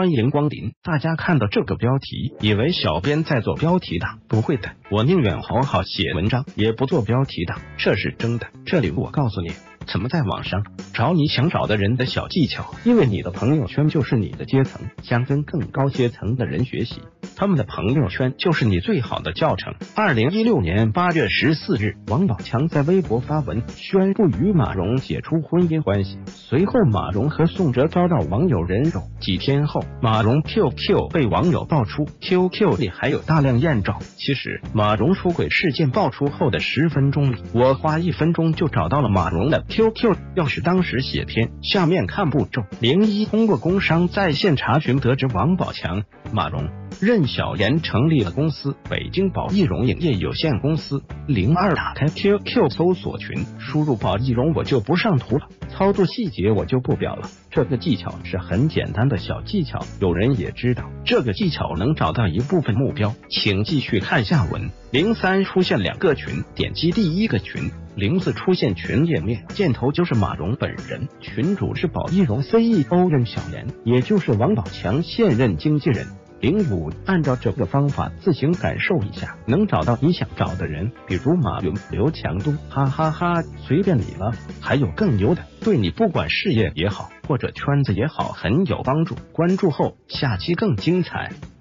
欢迎光临。大家看到这个标题，以为小编在做标题党，不会的，我宁愿好好写文章，也不做标题党，这是真的。这里我告诉你，怎么在网上找你想找的人的小技巧，因为你的朋友圈就是你的阶层，想跟更高阶层的人学习，他们的朋友圈就是你最好的教程。2016年8月14日，王宝强在微博发文宣布与马蓉解除婚姻关系，随后马蓉和宋哲遭到网友人肉。几天后，马蓉 QQ 被网友爆出 QQ 里还有大量艳照。其实马蓉出轨事件爆出后的10分钟里，我花1分钟就找到了马蓉的 QQ， 要是当时写天，下面看步骤。01通过工商在线查询得知王宝强、马蓉、任小妍成立了公司北京宝易融影业有限公司。02打开 QQ 搜索群，输入宝易融，我就不上图了，操作细节我就不表了。这个技巧是很简单的小技巧，有人也知道这个技巧能找到一部分目标，请继续看下文。03出现2个群，点击第一个群。04出现群页面，箭头就是马蓉本人，群主是宝易融 CEO 任小妍，也就是王宝强现任经纪人。05按照这个方法自行感受一下，能找到你想找的人，比如马云、刘强东，哈哈哈，随便你了。还有更牛的，对你不管事业也好，或者圈子也好很有帮助。关注后，下期更精彩。